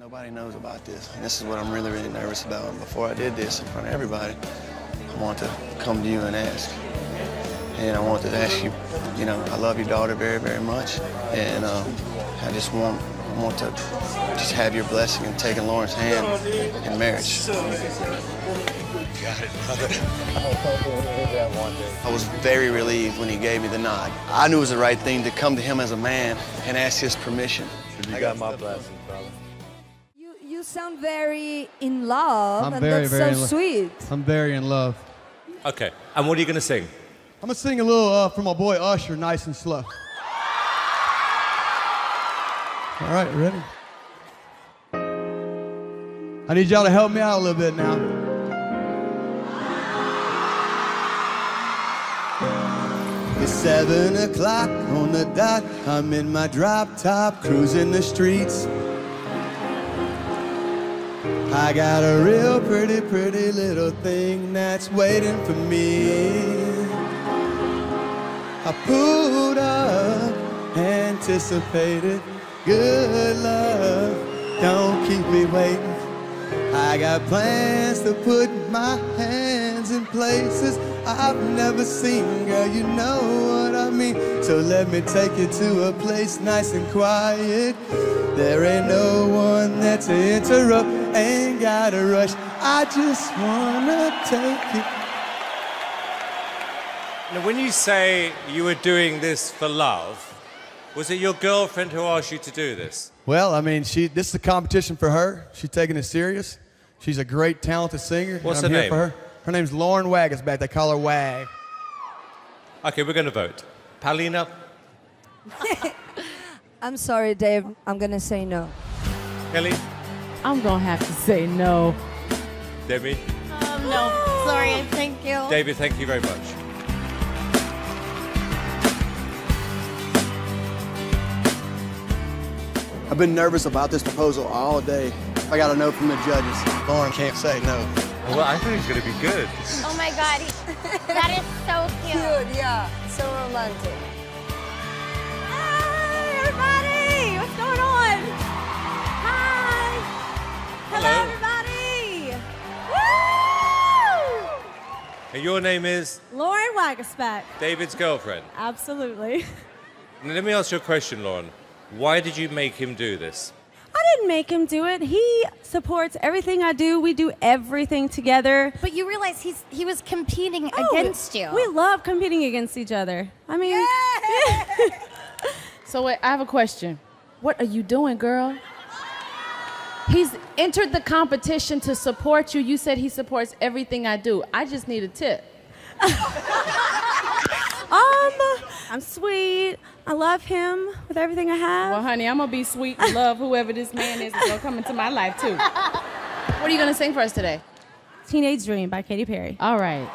Nobody knows about this, and this is what I'm really, really nervous about. And before I did this in front of everybody, I want to come to you and ask. And I want to ask you, you know, I love your daughter very, very much, and I just want to just have your blessing in taking Lauren's hand in marriage. Got it, brother. I was very relieved when he gave me the nod. I knew it was the right thing to come to him as a man and ask his permission. You got my blessing, brother. You sound very in love, I'm very, very so sweet. I'm very in love. Okay, and what are you going to sing? I'm gonna sing a little for my boy Usher, Nice and Slow. All right, ready? I need y'all to help me out a little bit now. It's 7 o'clock on the dot. I'm in my drop top, cruising the streets. I got a real pretty, pretty little thing that's waiting for me. I pulled up, anticipated, good love, don't keep me waiting. I got plans to put my hands in places I've never seen, girl, you know what I mean. So let me take you to a place nice and quiet. There ain't no one there to interrupt, ain't gotta rush. I just wanna take you. Now, when you say you were doing this for love, was it your girlfriend who asked you to do this? Well, I mean, this is a competition for her. She's taking it serious. She's a great, talented singer. What's and I'm her here name? for her. Her name's Lauren Wagasback. They call her Wag. Okay, we're going to vote. Paulina? I'm sorry, Dave. I'm gonna say no. Kelly? I'm gonna have to say no. Debbie? No, sorry, thank you. David, thank you very much. I've been nervous about this proposal all day. I got a no from the judges. Lauren can't say no. Well, I think it's going to be good. Oh my God, that is so cute. Cute, yeah. So romantic. Hi, everybody! What's going on? Hi! Hello, everybody! Woo! And your name is? Lauren Wagasback. David's girlfriend. Absolutely. Now, let me ask you a question, Lauren. Why did you make him do this? I didn't make him do it. He supports everything I do. We do everything together. But you realize he was competing against you. We love competing against each other. I mean... So wait, I have a question. What are you doing, girl? He's entered the competition to support you. You said he supports everything I do. I just need a tip. I'm sweet. I love him with everything I have. Well, honey, I'm gonna be sweet and love whoever this man is that's gonna come into my life, too. What are you gonna sing for us today? Teenage Dream by Katy Perry. All right.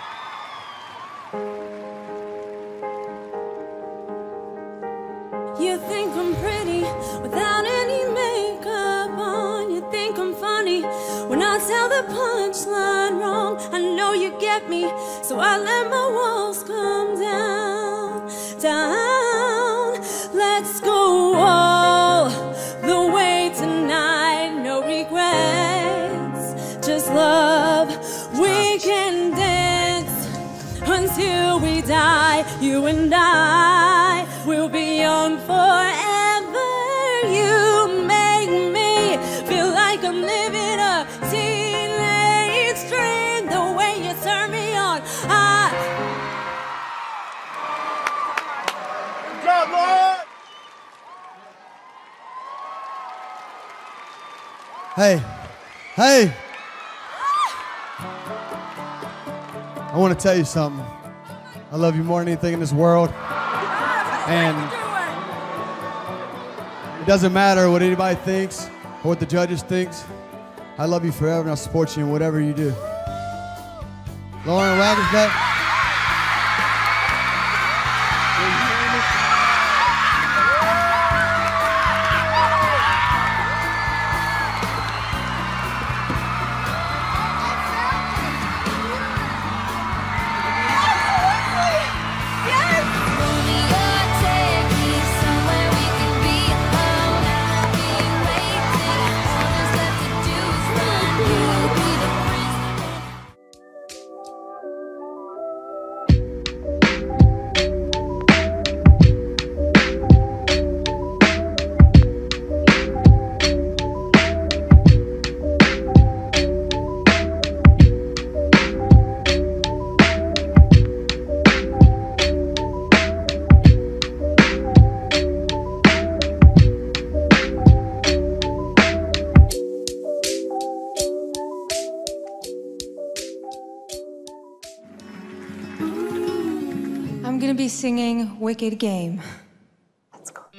You think I'm pretty without any makeup on. You think I'm funny when I tell the punchline wrong. I know you get me, so I let my walls come down, down. Let's go all the way tonight. No regrets, just love. We can dance until we die. You and I will be young forever. You make me feel like I'm living a teenage dream. The way you turn me on, Good job, Lauren! Hey, hey. I want to tell you something. I love you more than anything in this world. And it doesn't matter what anybody thinks or what the judges thinks. I love you forever and I'll support you in whatever you do. Lauren Wagasback. be singing Wicked Game. Let's go.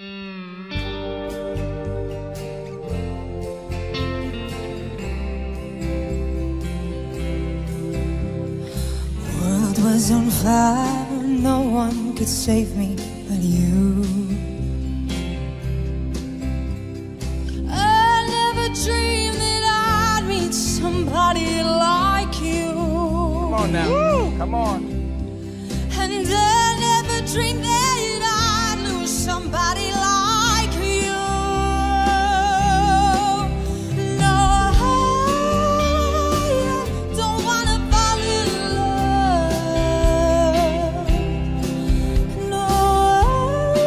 World was on fire, no one could save me but you. I never dreamed that I'd meet somebody like you. Come on now. Woo! Come on. And I never dreamed that I'd lose somebody like you. No, I don't wanna fall in love. No, I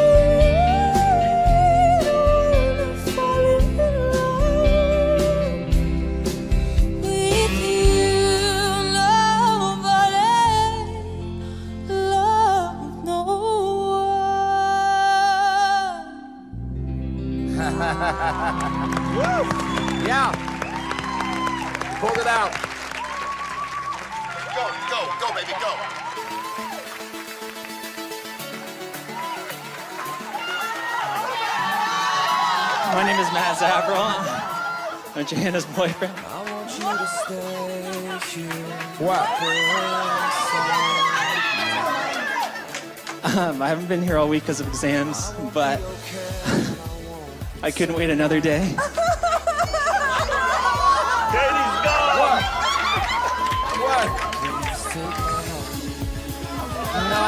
don't wanna fall in love with you. Nobody love no Woo! Yeah. Pulled it out. Go, baby, go. My name is Matt Zabron. I'm Johanna's boyfriend. What? I haven't been here all week because of exams, but I couldn't wait another day. Katie's gone. What? No.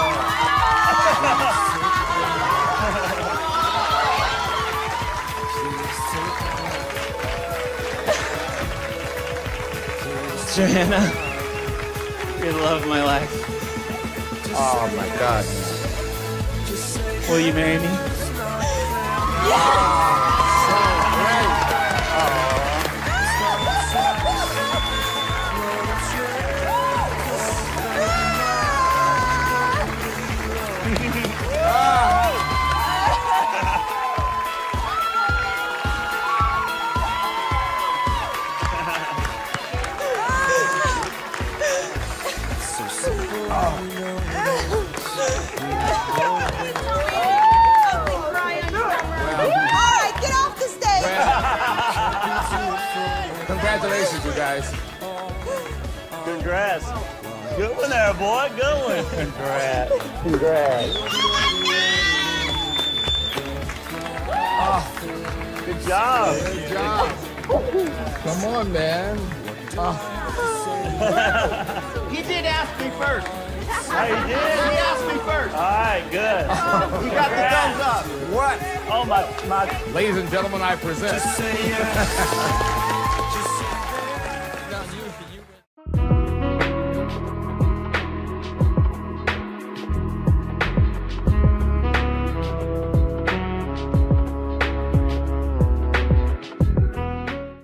Johanna, you're the love of my life. Oh my God. Will you marry me? Congratulations, you guys. Congrats. Good one there, boy. Good one. Congrats. Congrats. Oh, good job. Good job. Come on, man. Oh. He did ask me first. Oh, he did? He asked me first. All right, good. He got the thumbs up. What? Oh, my. Ladies and gentlemen, I present.